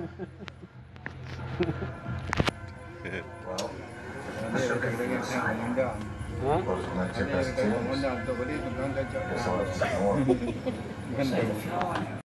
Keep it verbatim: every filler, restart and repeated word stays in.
Well, Nanti kita dengan saya komandan. Nanti kita komandan tu boleh tentang kerja. there's a lot of Kan